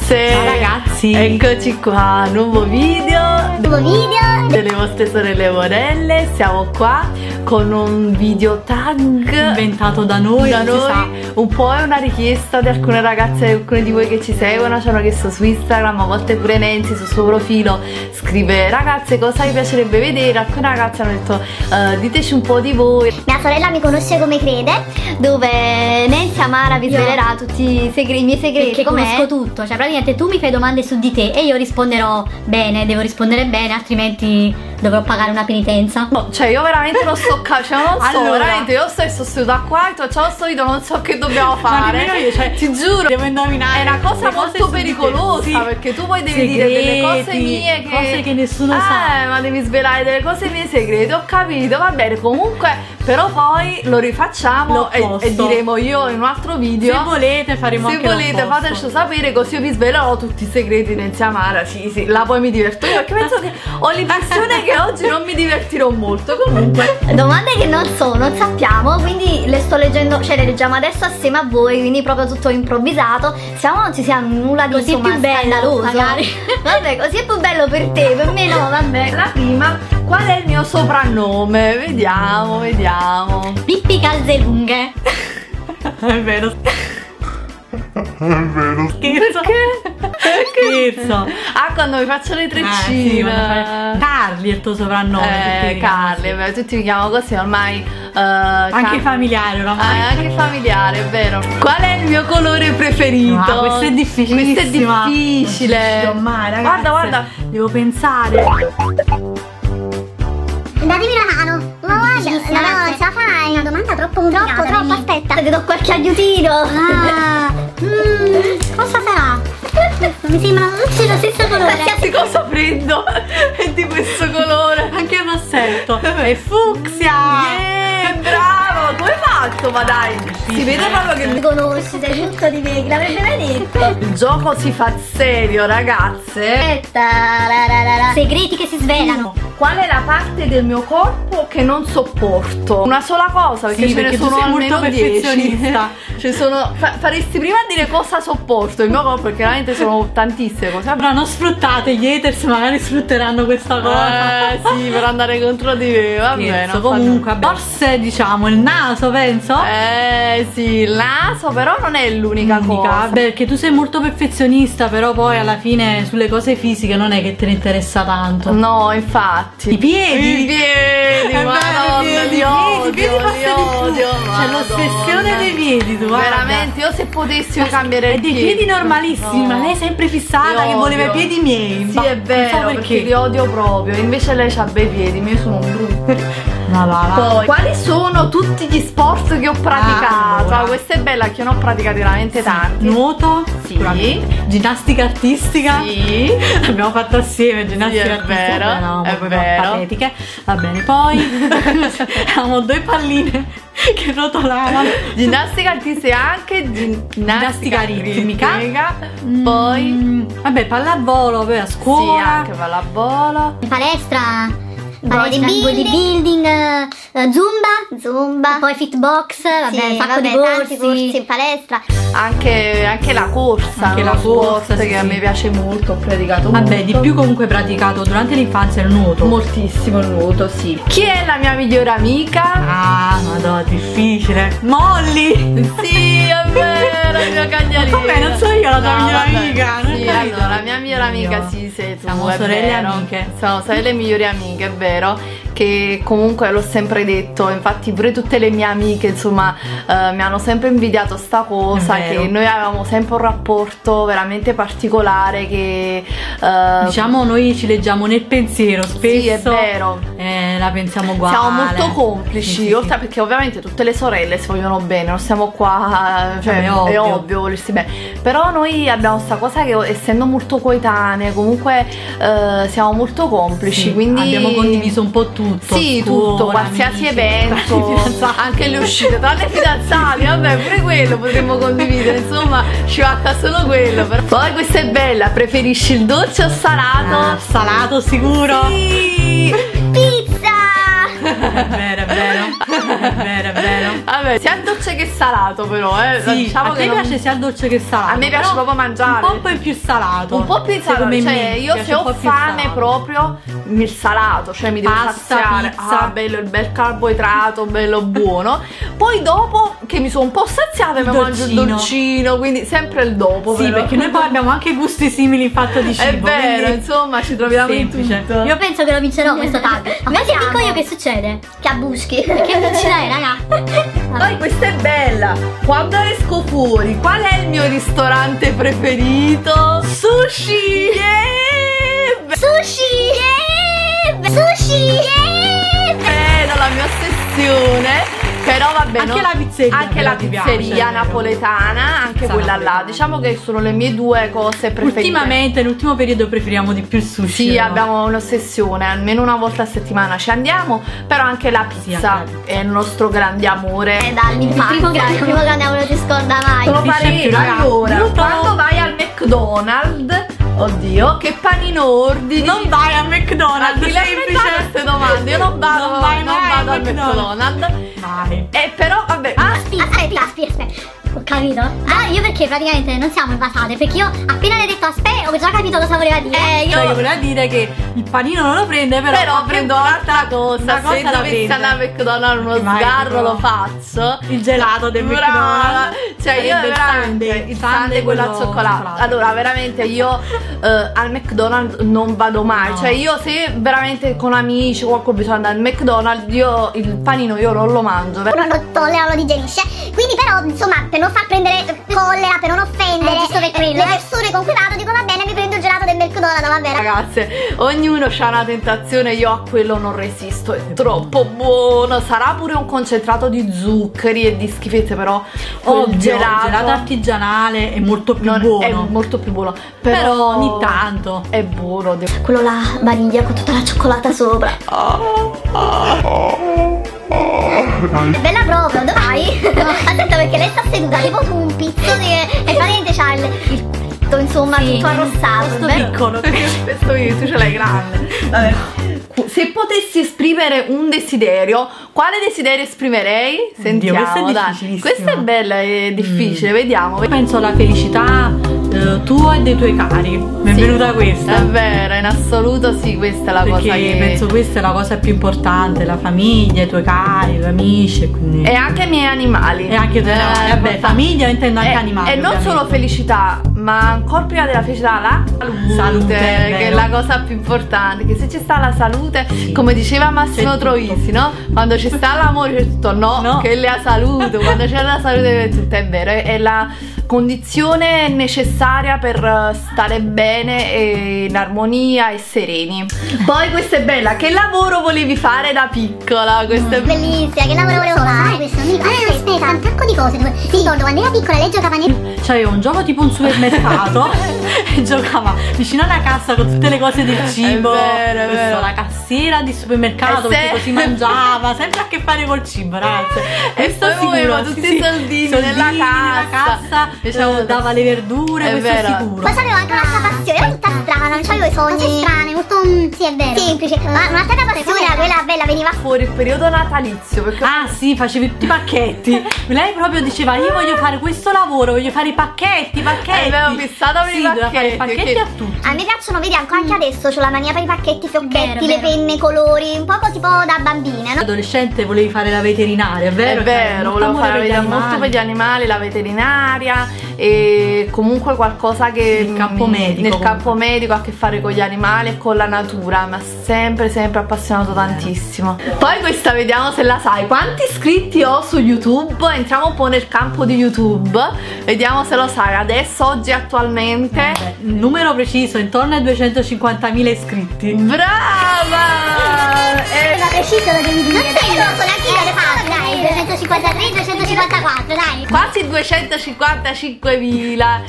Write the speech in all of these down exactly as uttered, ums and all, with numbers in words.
ragazze. Ciao ragazzi. Eccoci qua, nuovo video. Nuovo video delle vostre sorelle Morelle. Siamo qua con un video tag inventato da noi. Da noi. Sa. Un po' è una richiesta di alcune ragazze, alcune di voi che ci seguono. Ci hanno chiesto su Instagram, a volte pure Nancy sul suo profilo scrive: ragazze, cosa vi piacerebbe vedere? Alcune ragazze hanno detto uh, diteci un po' di voi. Mia sorella mi conosce come crede, dove Nancy Amara vi svelerà tutti i, segre- i miei segreti. Perché conosco tutto, cioè praticamente tu mi fai domande su di te e io risponderò bene, devo rispondere bene, altrimenti dovrò pagare una penitenza. No, cioè io veramente non so, cioè non so, Allora. veramente io stesso seduta qua e tu facciamo sto video, non so che dobbiamo fare. nemmeno io, cioè, ti giuro, devo indovinare. è una cosa le cose molto su di te. pericolosa, Sì. perché tu poi devi Segreti, dire delle cose mie che cose che nessuno eh, sa. ma devi svelare delle cose mie segrete, ho capito, va bene, comunque però poi lo rifacciamo e, L'opposto. e diremo io in un altro video. Se volete faremo Se anche volete l'opposto. fateci sapere, così io vi svelerò tutti i segreti di Nancy Amara. Sì, sì, là poi mi diverto io, perché penso che ho l'impressione che oggi non mi divertirò molto. Comunque Domande che non so, non sappiamo, quindi le sto leggendo, cioè le leggiamo adesso assieme a voi, quindi proprio tutto improvvisato. Speriamo non ci sia nulla di Così è insomma, più bello, scandaloso. magari. Vabbè, così è più bello per te, per me no, vabbè. la prima, qual è il mio soprannome? Vediamo, vediamo. Pippi calze lunghe. È vero. È vero. Scherzo. Scherzo. Ah, quando mi faccio le Eh, sì, treccine. quando fai- Carli è il tuo soprannome. Eh, tutti mi chiamano Carli, così. beh, tutti mi chiamano così ormai. eh, Anche Car- familiare oramai. Ah, anche familiare, è vero. Qual è il mio colore preferito? Ah, questo è difficilissimo. Questo è difficile. Non mai, ragazzi. Guarda, guarda. Devo pensare. Datemi una mano. Ma guarda, no, no, ce la fai. Una domanda troppo complicata. Troppo, troppo, aspetta. Ti do qualche aiutino. Ah, mm, cosa sarà? Mi sembrano tutti dello stesso colore. Qualsiasi cosa prendo è di questo colore. Anche il rossetto. È fucsia. Yeah, bravo! Come hai fatto? Ma dai, si vede proprio che Mi conosci, sei tutto di me, chi l'avrebbe mai detto? il gioco si fa serio, ragazze. Aspetta, la, la, la, la. Segreti che si svelano. Qual è la parte del mio corpo che non sopporto? Una sola cosa, perché Sì, ce perché ne tu sono sei molto almeno dieci. perfezionista. Ci sono. fa- faresti prima a dire cosa sopporto il mio corpo, perché veramente sono tantissime cose. Però non sfruttate, gli haters magari sfrutteranno questa cosa. Eh sì, per andare contro di me, va bene. Scherzo, non fa comunque, nulla. forse diciamo il naso, penso. Eh sì, il naso però non è l'unica L'unica, cosa. beh, perché tu sei molto perfezionista, però poi alla fine sulle cose fisiche non è che te ne interessa tanto. No, infatti. I piedi. I piedi, È madonna, vero, i li piedi, odio, i piedi li passa di più. odio, C'è madonna. l'ossessione dei piedi, tu guarda. Veramente, io se potessi io cambierei E il dei piede. piedi normalissimi, No. ma lei è sempre fissata Li che voleva i odio. piedi miei. Sì, Bah, è non vero, so perché li odio proprio. Invece lei ha bei piedi, i miei sono brutti. Ma va, va. Poi, quali sono tutti gli sport che ho praticato? Ah, allora. Ah, questa è bella, che io ne ho praticati veramente tanti. Nuoto, Sì. sicuramente. Ginnastica artistica. Sì. Abbiamo fatto assieme ginnastica Sì, è artistica. vero, Vabbè, no, è proprio vero. patetiche. Va bene, poi avevamo due palline che rotolavano. Ginnastica artistica e anche gin- Ginnastica ritmica. Poi Mm, vabbè, pallavolo, poi a sì, scuola. anche pallavolo. In palestra, Bodybuilding. bodybuilding, eh, zumba, zumba, Poi fitbox, vabbè, sì, un sacco vabbè, di tanti corsi corsi. in palestra. Anche, anche la corsa, Anche uno la sport corsa, sì, che a sì. me piace molto, ho praticato Vabbè, molto. di più comunque praticato durante l'infanzia il nuoto. Moltissimo il nuoto, sì. Chi è la mia migliore amica? Ah, madonna, difficile. Molly! Sì, è vero, il mio cagnolino. Come? Non so io la tua No, migliore vabbè. amica, non Sì, ho capito. allora, la mia migliore amica Io. sì, sei tu, Siamo è sorelle vero. amiche. Siamo sorelle migliori amiche, è vero. Che comunque l'ho sempre detto, infatti pure tutte le mie amiche insomma eh, mi hanno sempre invidiato sta cosa, È vero. che noi avevamo sempre un rapporto veramente particolare che eh, Diciamo noi ci leggiamo nel pensiero, spesso. sì, è vero. Eh, la pensiamo uguale. Siamo molto complici, Sì, sì, oltre sì. perché ovviamente tutte le sorelle si vogliono bene, non stiamo qua, cioè Vabbè, è ovvio. ovvio volersi bene. Però noi abbiamo sta cosa che essendo molto coetanee, comunque eh, siamo molto complici, Sì, quindi abbiamo condiviso un po' tutto. Sì, scuola, tutto, qualsiasi amici, evento, fidanzati. anche le uscite, tranne i fidanzati, vabbè, pure quello potremmo condividere, insomma, ci manca solo quello. Però. Poi questa è bella, preferisci il dolce o salato? Ah, salato sicuro. Sì. Pizza! È vero, è vero. È vero, è vero. Vabbè, sia dolce che salato però, eh. Sì, diciamo a che te non... piace sia il dolce che salato. A me piace però proprio mangiare. Un po' più salato. Un po' più salato, Secondo cioè me io piace se un ho po' più fame salato. proprio il salato, cioè mi devo Pasta, saziare. pizza. Ah, bello, il bel carboidrato, bello buono. Poi dopo che mi sono un po' saziata mi mangio il dolcino, quindi sempre il dopo. Sì, però. perché noi poi abbiamo anche gusti simili in fatto di cibo. È vero, quindi insomma, ci troviamo semplice. in tutto. Io penso che lo vincerò questo tag. Ma se dico io che succede? Che abuschi. Che vincerai, raga? Poi questa è bella. Quando esco fuori, qual è il mio ristorante preferito? Sushi! Yeah! Sushi! Yeah! Sushi! Yeah! Bella la mia ossessione. Però va bene. Anche la pizzeria. Anche la ti pizzeria piace, napoletana, anche Pizza quella là. napoletana. Diciamo che sono le mie due cose preferite. Ultimamente, nell'ultimo periodo preferiamo di più il sushi. Sì, no? abbiamo un'ossessione, almeno una volta a settimana ci andiamo, però anche la pizza Sì, anche la pizza. è il nostro grande amore. Eh, dall'infanzia. Il primo grande. Il primo grande amore non ti scorda mai. Sono capisce parecchio, più, raga. allora, Io stavo- quando vai al McDonald's, oddio, che panino ordini? Non vai a Ma McDonald's, chi le ha inventato queste domande? Io non vado, Non vai non mai vado al al McDonald's. McDonald's. Vai. E però, vabbè, Ah, aspetta, aspetta, aspetta, aspetta. Ho capito? Ah, io perché praticamente non siamo invasate. Perché io appena le ho detto aspetta, ho già capito cosa voleva dire. Eh, io- Cioè, che voleva dire che il panino non lo prende, però, però qualche prendo volta un'altra cosa. una cosa Se la dovessi prende. andare al McDonald's uno Mai, sgarro però. lo faccio. Il gelato del Brava. McDonald's. Cioè io Sarebbe il veramente sundae, il sundae sundae quello al quello cioccolato. cioccolato. Allora veramente io eh, al McDonald's non vado mai. No. Cioè io se veramente con amici o qualcuno bisogna andare al McDonald's, io il panino io non lo mangio. Uno non tollera, lo digerisce. Quindi però, insomma, per non far prendere collera, per non offendere Eh, giusto per quello, le eh. persone con cui vado, dico va bene, mi prendo il gelato del McDonald's, va bene. Ragazze, ognuno ha una tentazione, io a quello non resisto, è troppo buono. Sarà pure un concentrato di zuccheri e di schifezze, però quel Ovvio, il gelato, gelato artigianale è molto più non- buono. è molto più buono. Però Però ogni tanto. è buono. devo- Quello là, vaniglia con tutta la cioccolata sopra. È bella proprio, dai. Aspetta, perché lei sta seduta tipo su un pizzo di... e praticamente c'ha il, il petto, insomma, Sì, tutto arrossato. Questo è vero? piccolo. Questo io, tu ce l'hai grande. Vabbè. Se potessi esprimere un desiderio, quale desiderio esprimerei? Sentiamo, questa è dai. difficilissima. Questa è bella e difficile, vediamo. Io penso alla felicità eh, tua e dei tuoi cari. Mi è Sì, venuta questa. È vero, in assoluto sì, questa è la Perché cosa che... penso questa è la cosa più importante, la famiglia, i tuoi cari, i tuoi amici, e quindi... E anche i miei animali. E anche i tuoi Eh, animali. Vabbè, importante. famiglia intendo anche E- animali. E non ovviamente. solo felicità, ma ancora prima della felicità la salute, Salute, è che è vero. la cosa più importante. Che se ci sta la salute, come diceva Massimo C'è Troisi, no? Quando ci sta l'amore c'è tutto, no, No. che è la salute. Quando c'è la salute è tutto, è vero. È, è la condizione necessaria per eh, stare bene e in armonia e sereni. Poi questa è bella. Che lavoro volevi fare da piccola? Questa è Bellissima, che lavoro volevo fare? Questo amico. Ah, aspetta, un sacco di cose. Ti ricordo quando era piccola lei giocava nel... C'aveva un gioco tipo un supermercato e giocava vicino alla cassa con tutte le cose del cibo. È vero, è Questa, vero. la cassiera di supermercato, E se- perché così mangiava, sempre a che fare col cibo, ragazzi. E Questo poi sicuro, muoveva sì, tutti sì. i soldini Soldini nella nella cassa. cassa, Diciamo- eh, dava le verdure, È questo vero. è sicuro. Poi c'avevo anche un'altra passione, era tutta strana, non c'avevo i sogni. Cose strane, molto... mm, sì, è vero. Semplice. Ma un'altra passione era quella bella, veniva fuori il periodo natalizio, perché Ah sì, facevi tutti i pacchetti. Lei proprio diceva io voglio fare questo lavoro, voglio fare i pacchetti, i pacchetti. Eh, avevo fissato per sì, i doveva fare i pacchetti, pacchetti perché- a tutti. A me piacciono, vedi, anche anche adesso c'ho la mania per i pacchetti, i fiocchetti, Vero, le vero. penne, i colori, un po' tipo da bambina, no? Adolescente volevi fare la veterinaria, è vero? è vero, volevo fare la vita molto per gli animali, la veterinaria e comunque qualcosa che Nel campo mi- medico, nel comunque. campo medico ha a che fare con gli animali e con la natura, mi ha sempre sempre appassionato tantissimo. Poi questa vediamo se la sai. Quanti iscritti ho su YouTube? Entriamo un po' nel campo di YouTube, vediamo se lo sai. Adesso oggi attualmente Vabbè, il numero preciso, intorno ai duecentocinquantamila iscritti. brava! E- Ma preciso lo devi dire. Non sei troppo, neanche io le faccio, dai, duecentocinquantatré, duecentocinquantaquattro, dai. quasi duecentocinquantacinquemila.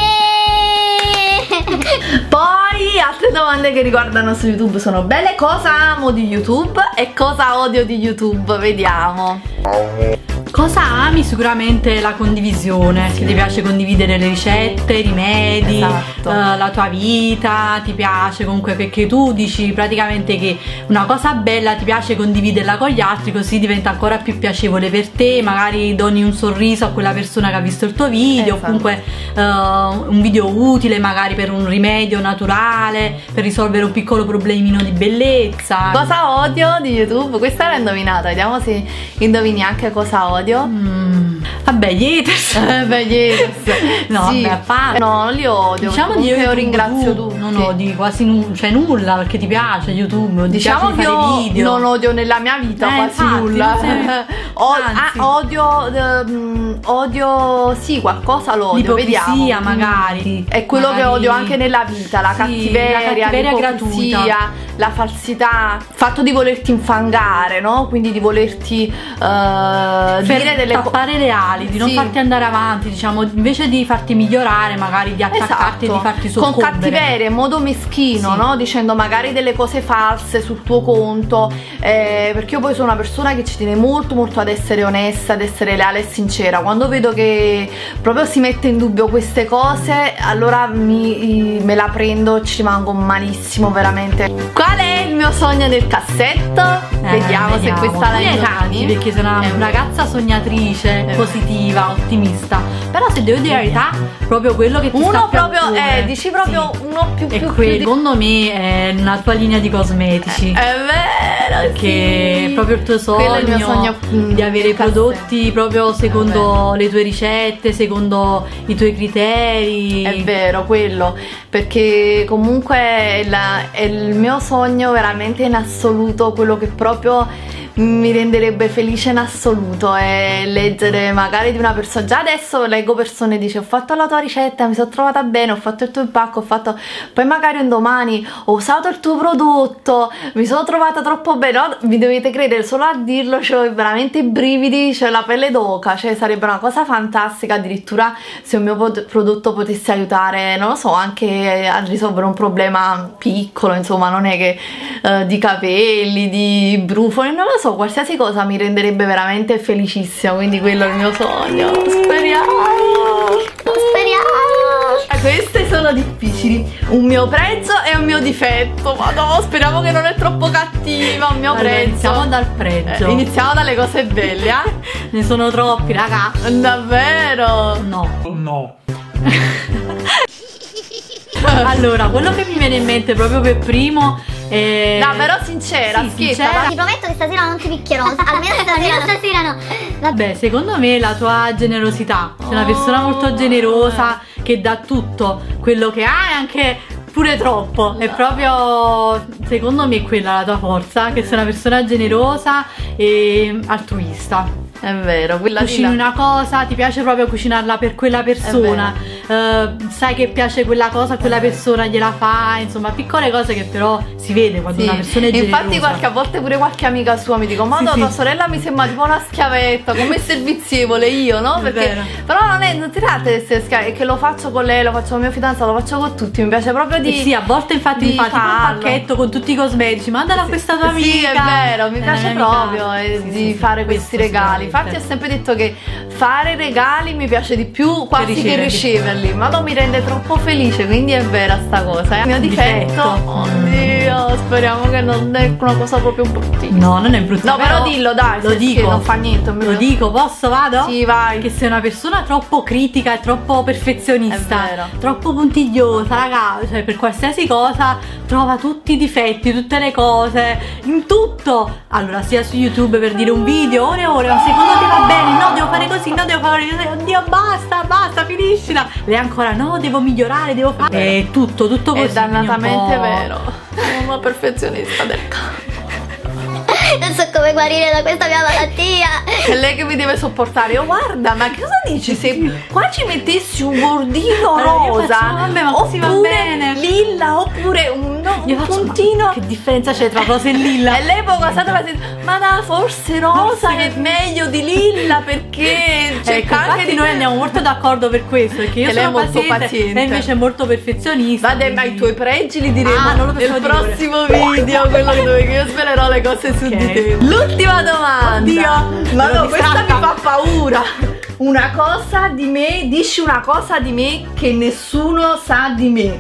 Yeah! Poi altre domande che riguardano su YouTube sono belle: cosa amo di YouTube e cosa odio di YouTube? Vediamo. Cosa ami? Sicuramente la condivisione, sì. Che ti piace condividere le ricette, i rimedi, esatto. uh, la tua vita, ti piace comunque perché tu dici praticamente che una cosa bella ti piace condividerla con gli altri, così diventa ancora più piacevole per te, magari doni un sorriso a quella persona che ha visto il tuo video, esatto. O comunque uh, un video utile magari per un rimedio naturale, per risolvere un piccolo problemino di bellezza. Cosa odio di YouTube? Questa l'ho indovinata, vediamo se indovini anche cosa odio. Mm. Vabbè, gli haters. Vabbè, gli haters. No, sì. Vabbè, a parte. No, non li odio. Diciamo di io ringrazio tu, tutti. Non odi quasi nu cioè nulla perché ti piace YouTube. Diciamo ti che piace fare video. Non odio nella mia vita eh, quasi infatti, nulla. O, ah, odio, um, odio, sì, qualcosa lo odio. Vediamo. magari. È quello magari. che odio anche nella vita, la sì, cattiveria, la gratuita, la falsità, il fatto di volerti infangare, no? Quindi di volerti uh, dire delle cose, tappare le ali, di non sì. farti andare avanti, diciamo, invece di farti migliorare, magari di attaccarti, esatto. E di farti soccombere. Con cattiveria, in modo meschino, sì. No? Dicendo magari delle cose false sul tuo conto, eh, perché io poi sono una persona che ci tiene molto molto ad essere onesta, ad essere leale e sincera. Quando vedo che proprio si mette in dubbio queste cose, allora mi, me la prendo, ci rimango malissimo veramente. Qual è il mio sogno nel cassetto? Eh, vediamo, vediamo se questa la indovini, perché sono una eh, ragazza sognatrice, eh, positiva, ottimista. Però se devo dire la verità, proprio quello che ti uno sta proprio eh, dici proprio sì. Uno più e più, quello, più di... secondo me è una tua linea di cosmetici. È vero, che sì. È proprio il tuo sogno, è il mio sogno di avere i prodotti proprio secondo le tue ricette, secondo i tuoi criteri. È vero, quello, perché comunque è, la, è il mio sogno veramente in assoluto, quello che proprio mi renderebbe felice in assoluto è leggere magari di una persona. Già adesso leggo persone, dice: ho fatto la tua ricetta, mi sono trovata bene, ho fatto il tuo impacco, ho fatto, poi magari un domani ho usato il tuo prodotto, mi sono trovata troppo bene. No, vi dovete credere, solo a dirlo c'ho veramente i brividi, c'è la pelle d'oca, cioè sarebbe una cosa fantastica. Addirittura se un mio prodotto potesse aiutare, non lo so, anche a risolvere un problema piccolo, insomma, non è che uh, di capelli, di brufoli, non lo so, qualsiasi cosa mi renderebbe veramente felicissima, quindi quello è il mio sogno. Speriamo, speriamo. Queste sono difficili. Un mio pregio e un mio difetto. Ma no, speriamo che non è troppo cattiva. Un mio allora, pregio. Iniziamo dal pregio. Eh, iniziamo dalle cose belle, eh? Ne sono troppi, raga. Davvero? No. No. Allora, quello che mi viene in mente proprio per primo è... No, però sincera, sì, schietta, sincera. Ti prometto che stasera non ti picchierò. Almeno stasera, stasera no. Vabbè, secondo me la tua generosità. Sei una persona molto generosa, che dà tutto quello che ha e anche pure troppo. È proprio, secondo me, quella la tua forza, che sei una persona generosa e altruista. È vero, quella cucini una cosa, ti piace proprio cucinarla per quella persona, uh, sai che piace quella cosa a quella persona, gliela fa, insomma, piccole cose che però si vede quando sì. Una persona è generosa. Infatti qualche volte pure qualche amica sua mi dico: ma no, sì, tua sì. sorella mi sembra tipo una schiavetta, come servizievole io, no? Perché però non è, non ti tratta di essere schiava, è che lo faccio con lei, lo faccio con mio fidanzato, lo faccio con tutti, mi piace proprio di... Eh sì, a volte infatti mi fa tipo un pacchetto con tutti i cosmetici, mandala a questa tua amica. Sì, è vero, mi piace eh, proprio eh, sì, di sì, fare sì, questi regali. Infatti ho sempre detto che fare regali mi piace di più quasi che riceverli, ma non mi rende troppo felice, quindi è vera sta cosa. Il mio difetto, difetto. Oddio, speriamo che non è una cosa proprio bruttina. No, non è bruttina. No, però, però dillo, dai, lo dico, non fa niente. Lo vero. dico, posso, vado? Sì, vai. Che sei una persona troppo critica e troppo perfezionista, troppo puntigliosa, raga, cioè per qualsiasi cosa trova tutti i difetti, tutte le cose, in tutto. Allora, sia su YouTube per dire un video, ore e ore, ma secondo te va bene? No, devo fare così, no, devo fare così, oddio, basta, basta, finiscila. Lei ancora, no, devo migliorare, devo fare. È tutto, tutto così. È dannatamente vero. Sono una perfezionista del cazzo. Non so come guarire da questa mia malattia. È lei che mi deve sopportare. Oh, guarda, ma che cosa dici se qua ci mettessi un bordino allora, rosa? faccio, vabbè, ma così va bene. Lilla, oppure pure un, no, Io un faccio, puntino. ma che differenza c'è tra rosa e lilla? E lei poco stata facendo, ma no, forse rosa è meglio di lilla perché c'è Ecco, anche infatti di noi andiamo molto d'accordo per questo, perché io Che lei sono è molto paziente, paziente. lei invece è molto perfezionista. Vabbè, ma i tuoi pregi li diremo Ah, non lo nel possiamo dire. prossimo video, quello che dove io svelerò le cose su Ok. di te. L'ultima domanda. Oddio, ma sono no, questa mi distratta. fa paura. Una cosa di me, dici una cosa di me che nessuno sa di me.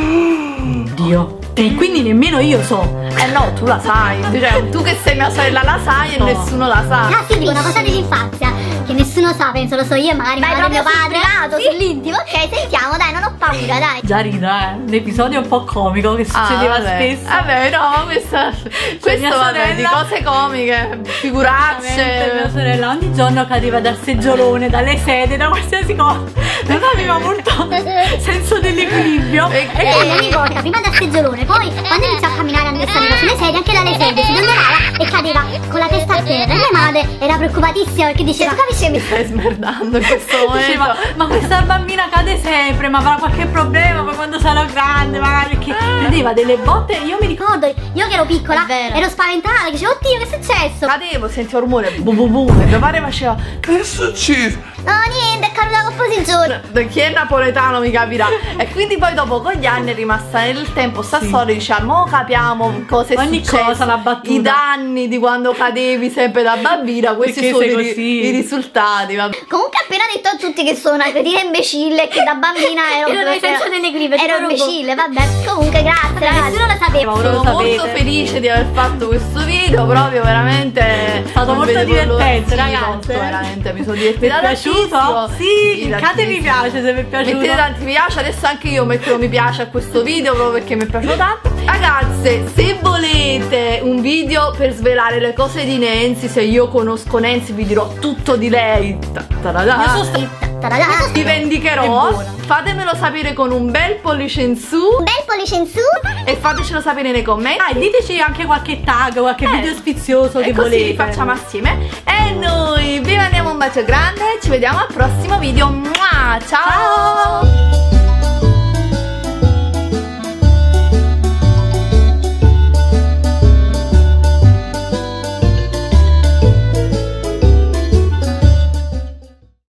Dio. E quindi nemmeno io so. Eh no, tu la sai. Cioè, tu che sei mia sorella la sai No. e nessuno la sa. Ah sì, dico una cosa dell'infanzia che nessuno sa, penso lo so io e magari Vai madre, proprio mio sul padre. privato, Sì. Sull'intimo. Ok, sentiamo, dai, non ho paura, dai. Già rido, eh. L'episodio è un po' comico che succedeva Ah, vabbè. spesso. Vabbè, no, questa, questo mia vabbè, di sorella- cose comiche, Veramente, figuracce. mia sorella ogni giorno cadeva dal seggiolone, dalle sedie, da qualsiasi cosa. Non aveva molto senso dell'equilibrio. E- E E ogni volta, prima dal seggiolone, poi quando iniziò a camminare a salire sulle sedie, anche dalle sedie, si dondolava e cadeva con la testa a terra. E mia madre era preoccupatissima perché diceva, tu capisci che mi Stai smerdando in questo momento. diceva, ma questa bambina cade sempre, ma avrà qualche problema poi quando sarà grande, magari, perché prendeva delle botte. Io mi ricordo, ricordo, io che ero piccola, È vero. ero spaventata, dicevo, oddio, che è successo? Cadevo, sentivo rumore, bu bu bu, e mio padre faceva, Che è successo? No, niente, è caduta così il giorno. chi è napoletano mi capirà. E quindi poi dopo con gli anni è rimasta nel tempo sta Sì. storia, diciamo, mo capiamo cosa è Ogni successo, cosa, la battuta. i danni di quando cadevi sempre da bambina, questi Perché sono sei i, ri- così? i risultati, vabbè. Comunque ho appena detto a tutti che sono una cretina imbecille e che da bambina ero Ero nel senso dell'equilibrio, ero ti prego. imbecille, vabbè. Comunque grazie, Vabbè, ragazzi. nessuno lo sapeva. Ora lo Sono molto sapete. felice di aver fatto questo video, proprio veramente è stato molto divertente, ragazze. veramente mi sono Vi è divertita piaciuto? tantissimo. Sì, Sì, cliccate mi piace se vi è piaciuto. Mettete tanti mi piace, adesso anche io metterò mi piace a questo video proprio perché mi è piaciuto tanto. Ragazze, se volete un video per svelare le cose di Nancy, se io conosco Nancy vi dirò tutto di lei. Ta- ta-da-da. Io sono stata Ta-da-da. Vi È vendicherò, buona. fatemelo sapere con un bel pollice in su Un bel pollice in su. e fatecelo sapere nei commenti. Ah, e diteci anche qualche tag, qualche Eh, video sfizioso e che così volete. li facciamo assieme. E noi vi mandiamo un bacio grande, ci vediamo al prossimo video. Mua, ciao! Ciao!